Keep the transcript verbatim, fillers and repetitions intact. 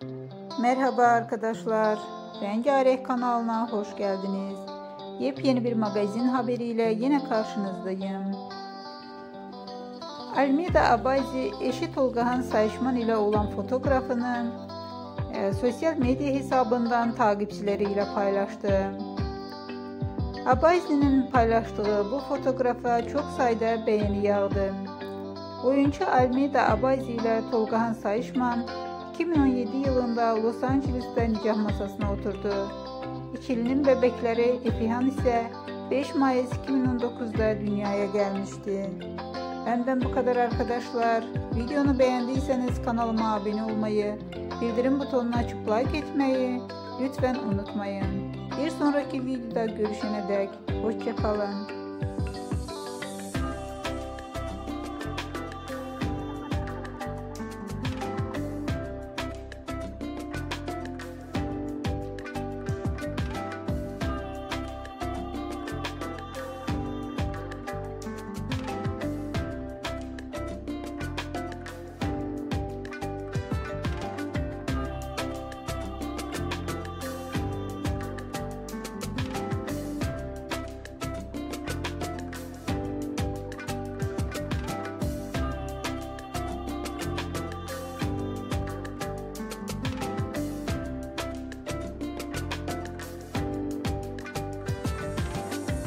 Merhaba arkadaşlar, Rengarenk kanalına hoş geldiniz. Yepyeni bir magazin haberiyle yine karşınızdayım. Almeda Abazi eşi Tolgahan Sayışman ile olan fotoğrafını e, sosyal medya hesabından takipçileriyle paylaştı. Abazi'nin paylaştığı bu fotoğrafa çok sayıda beğeni yağdı. Oyuncu Almeda Abazi ile Tolgahan Sayışman iki bin on yedi yılında Los Angeles'te nikah masasına oturdu. İkilinin bebekleri Efihan ise beş Mayıs iki bin on dokuz'da dünyaya gelmişti. Benden bu kadar arkadaşlar. Videonu beğendiyseniz kanalıma abone olmayı, bildirim butonunu açıp like etmeyi lütfen unutmayın. Bir sonraki videoda görüşene dek hoşça kalın.